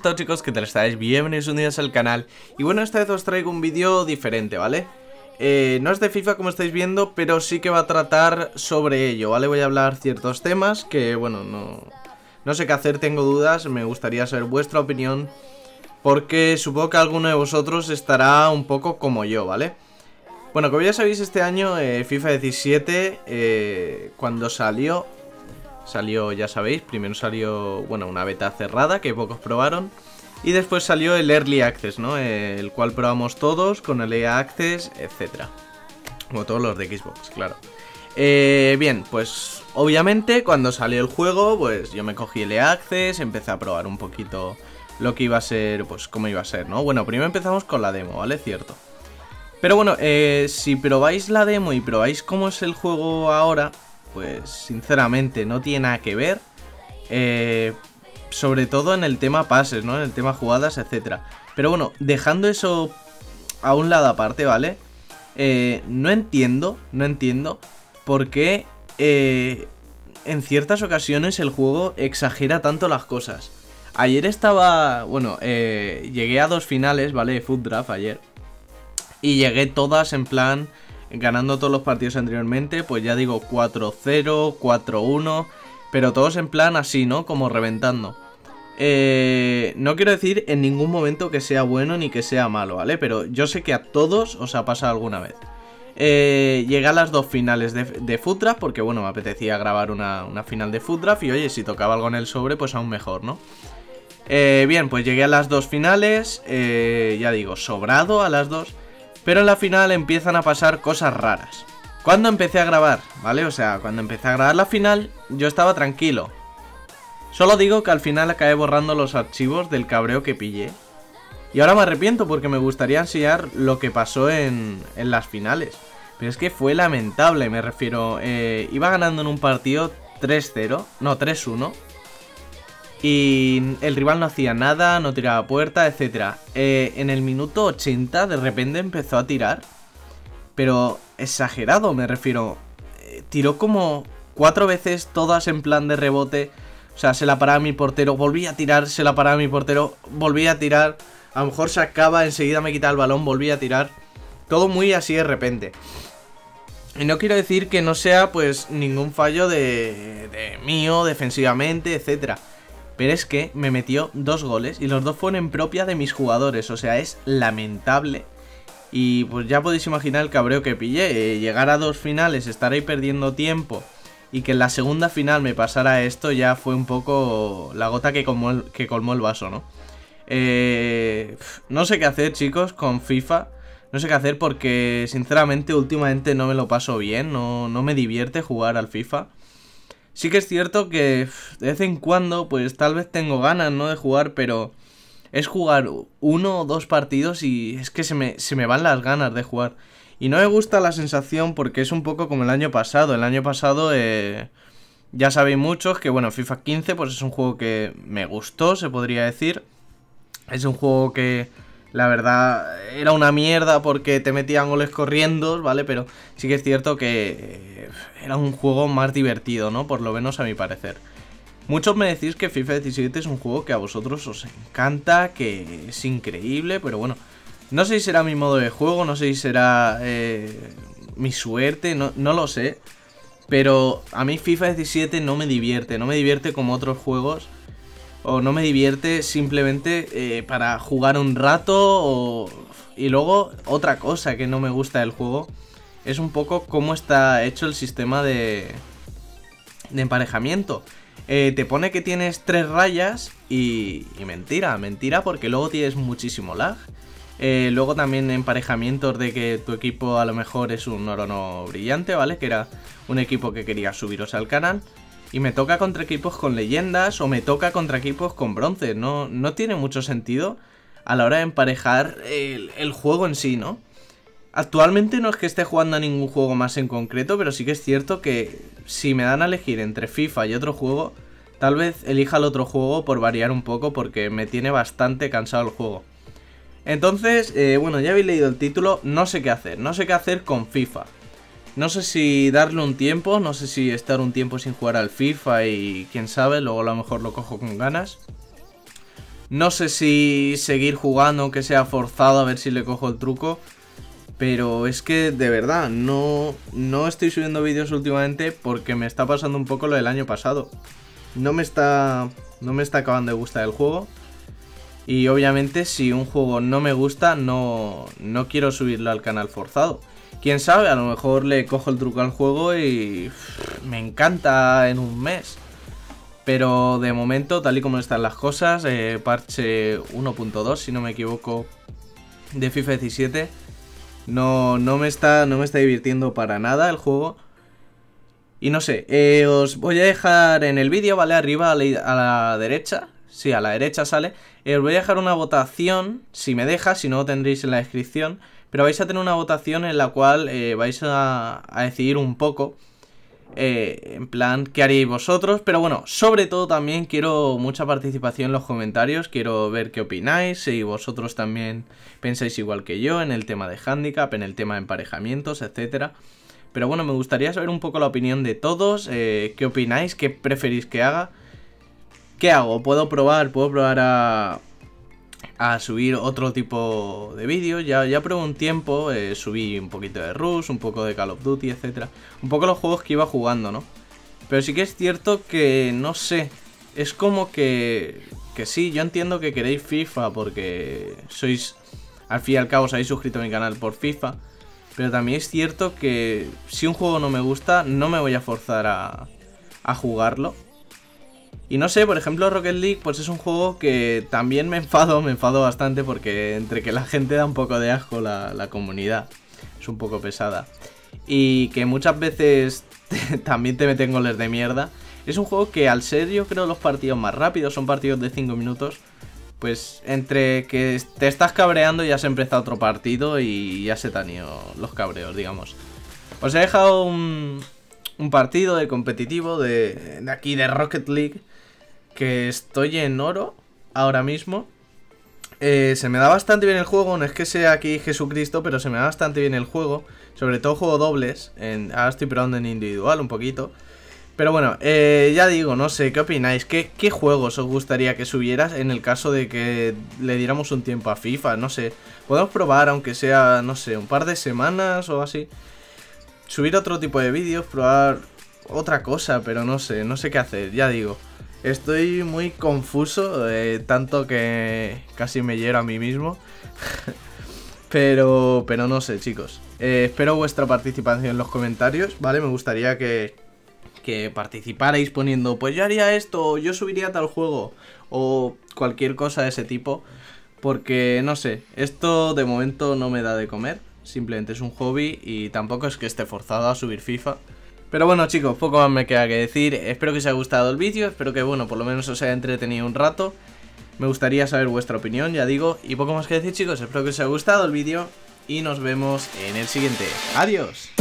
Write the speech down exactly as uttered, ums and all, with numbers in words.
estado, chicos? ¿Qué tal estáis? Bienvenidos un día más al canal. Y bueno, esta vez os traigo un vídeo diferente, ¿vale? Eh, no es de FIFA como estáis viendo, pero sí que va a tratar sobre ello, ¿vale? Voy a hablar ciertos temas que, bueno, no, no sé qué hacer, tengo dudas. Me gustaría saber vuestra opinión, porque supongo que alguno de vosotros estará un poco como yo, ¿vale? Bueno, como ya sabéis, este año eh, FIFA diecisiete, eh, cuando salió... Salió, ya sabéis, primero salió, bueno, una beta cerrada que pocos probaron. Y después salió el Early Access, ¿no? Eh, el cual probamos todos con el E A Access, etcétera. Como todos los de Xbox, claro. Eh, bien, pues obviamente cuando salió el juego, pues yo me cogí el E A Access, empecé a probar un poquito lo que iba a ser, pues cómo iba a ser, ¿no? Bueno, primero empezamos con la demo, ¿vale? Cierto. Pero bueno, eh, si probáis la demo y probáis cómo es el juego ahora, pues sinceramente no tiene nada que ver, eh, sobre todo en el tema pases, ¿no? En el tema jugadas, etcétera. Pero bueno, dejando eso a un lado aparte, ¿vale? Eh, no entiendo, no entiendo por qué eh, en ciertas ocasiones el juego exagera tanto las cosas. Ayer estaba, bueno, eh, llegué a dos finales, ¿vale? De Foot Draft ayer. Y llegué todas en plan... ganando todos los partidos anteriormente, pues ya digo cuatro cero, cuatro uno, pero todos en plan así, ¿no? Como reventando. Eh, no quiero decir en ningún momento que sea bueno ni que sea malo, ¿vale? Pero yo sé que a todos os ha pasado alguna vez. Eh, llegué a las dos finales de, de Foot Draft porque, bueno, me apetecía grabar una, una final de Foot Draft y, oye, si tocaba algo en el sobre, pues aún mejor, ¿no? Eh, bien, pues llegué a las dos finales, eh, ya digo, sobrado a las dos. Pero en la final empiezan a pasar cosas raras. Cuando empecé a grabar, ¿vale? O sea, cuando empecé a grabar la final, yo estaba tranquilo. Solo digo que al final acabé borrando los archivos del cabreo que pillé. Y ahora me arrepiento porque me gustaría enseñar lo que pasó en, en las finales. Pero es que fue lamentable, me refiero. Eh, iba ganando en un partido tres cero, no, tres uno. Y el rival no hacía nada, no tiraba puerta, etcétera. Eh, en el minuto ochenta de repente empezó a tirar. Pero exagerado, me refiero. Eh, tiró como cuatro veces, todas en plan de rebote. O sea, se la paraba mi portero, volvía a tirar, se la paraba mi portero, volvía a tirar. A lo mejor sacaba, enseguida me quitaba el balón, volvía a tirar. Todo muy así de repente. Y no quiero decir que no sea pues ningún fallo de, de mío, defensivamente, etcétera. Pero es que me metió dos goles y los dos fueron en propia de mis jugadores. O sea, es lamentable. Y pues ya podéis imaginar el cabreo que pillé. Eh, llegar a dos finales, estar ahí perdiendo tiempo y que en la segunda final me pasara esto, ya fue un poco la gota que colmó el, que colmó el vaso, ¿no? Eh, no sé qué hacer, chicos, con FIFA. No sé qué hacer porque, sinceramente, últimamente no me lo paso bien. No, no me divierte jugar al FIFA. Sí que es cierto que de vez en cuando, pues tal vez tengo ganas, ¿no? De jugar, pero es jugar uno o dos partidos y es que se me, se me van las ganas de jugar. Y no me gusta la sensación porque es un poco como el año pasado. El año pasado, eh, ya sabéis muchos que, bueno, FIFA quince, pues es un juego que me gustó, se podría decir. Es un juego que... la verdad, era una mierda porque te metían goles corriendo, ¿vale? Pero sí que es cierto que era un juego más divertido, ¿no? Por lo menos a mi parecer. Muchos me decís que FIFA diecisiete es un juego que a vosotros os encanta, que es increíble, pero bueno, no sé si será mi modo de juego, no sé si será eh, mi suerte, no, no lo sé. Pero a mí FIFA diecisiete no me divierte, no me divierte como otros juegos. O no me divierte simplemente eh, para jugar un rato o... Y luego otra cosa que no me gusta del juego es un poco cómo está hecho el sistema de, de emparejamiento. Eh, te pone que tienes tres rayas y, y mentira, mentira porque luego tienes muchísimo lag. Eh, luego también emparejamientos de que tu equipo a lo mejor es un oro no brillante, ¿vale? Que era un equipo que quería subiros al canal. Y me toca contra equipos con leyendas o me toca contra equipos con bronce. No, no tiene mucho sentido a la hora de emparejar el, el juego en sí, ¿no? Actualmente no es que esté jugando a ningún juego más en concreto, pero sí que es cierto que si me dan a elegir entre FIFA y otro juego, tal vez elija el otro juego por variar un poco porque me tiene bastante cansado el juego. Entonces, eh, bueno, ya habéis leído el título, no sé qué hacer, no sé qué hacer con FIFA. No sé si darle un tiempo, no sé si estar un tiempo sin jugar al FIFA y quién sabe, luego a lo mejor lo cojo con ganas. No sé si seguir jugando, aunque sea forzado, a ver si le cojo el truco. Pero es que de verdad, no, no estoy subiendo vídeos últimamente porque me está pasando un poco lo del año pasado. No me está, no me está acabando de gustar el juego. Y obviamente si un juego no me gusta, no, no quiero subirlo al canal forzado. Quién sabe, a lo mejor le cojo el truco al juego y uff, me encanta en un mes. Pero de momento, tal y como están las cosas, eh, parche uno punto dos, si no me equivoco, de FIFA diecisiete, no, no, me está, no me está divirtiendo para nada el juego. Y no sé, eh, os voy a dejar en el vídeo, ¿vale? Arriba a la, a la derecha, sí, a la derecha sale. Eh, os voy a dejar una votación, si me deja, si no lo tendréis en la descripción. Pero vais a tener una votación en la cual eh, vais a, a decidir un poco... Eh, en plan, ¿qué haríais vosotros? Pero bueno, sobre todo también quiero mucha participación en los comentarios. Quiero ver qué opináis, si vosotros también pensáis igual que yo en el tema de handicap, en el tema de emparejamientos, etcétera. Pero bueno, me gustaría saber un poco la opinión de todos, eh, qué opináis, qué preferís que haga. ¿Qué hago? ¿Puedo probar? ¿Puedo probar a... a subir otro tipo de vídeos? Ya, ya probé un tiempo, eh, subí un poquito de Rush, un poco de Call of Duty, etcétera. Un poco los juegos que iba jugando, ¿no? Pero sí que es cierto que, no sé, es como que... Que sí, yo entiendo que queréis FIFA porque sois, al fin y al cabo, os habéis suscrito a mi canal por FIFA. Pero también es cierto que si un juego no me gusta, no me voy a forzar a, a jugarlo. Y no sé, por ejemplo Rocket League pues es un juego que también me enfado, me enfado bastante porque entre que la gente da un poco de asco, la, la comunidad es un poco pesada. Y que muchas veces también te meten goles de mierda. Es un juego que al ser yo creo los partidos más rápidos, son partidos de cinco minutos, pues entre que te estás cabreando ya se ha empezado otro partido y ya se te han ido los cabreos, digamos. Os he dejado un, un partido de competitivo de, de aquí de Rocket League. Que estoy en oro ahora mismo. eh, Se me da bastante bien el juego. No es que sea aquí Jesucristo, pero se me da bastante bien el juego. Sobre todo juego dobles en, ahora estoy probando en individual un poquito. Pero bueno, eh, ya digo, no sé, ¿qué opináis? ¿Qué, ¿Qué juegos os gustaría que subieras en el caso de que le diéramos un tiempo a FIFA? No sé, podemos probar aunque sea, no sé, un par de semanas o así. Subir otro tipo de vídeos, probar otra cosa, pero no sé, no sé qué hacer, ya digo. Estoy muy confuso, eh, tanto que casi me hiero a mí mismo. pero, pero no sé, chicos. Eh, espero vuestra participación en los comentarios, ¿vale? Me gustaría que, que participarais poniendo, pues yo haría esto, yo subiría tal juego, o cualquier cosa de ese tipo. Porque, no sé, esto de momento no me da de comer. Simplemente es un hobby y tampoco es que esté forzado a subir FIFA. Pero bueno, chicos, poco más me queda que decir. Espero que os haya gustado el vídeo, espero que, bueno, por lo menos os haya entretenido un rato. Me gustaría saber vuestra opinión, ya digo. Y poco más que decir, chicos, espero que os haya gustado el vídeo y nos vemos en el siguiente. ¡Adiós!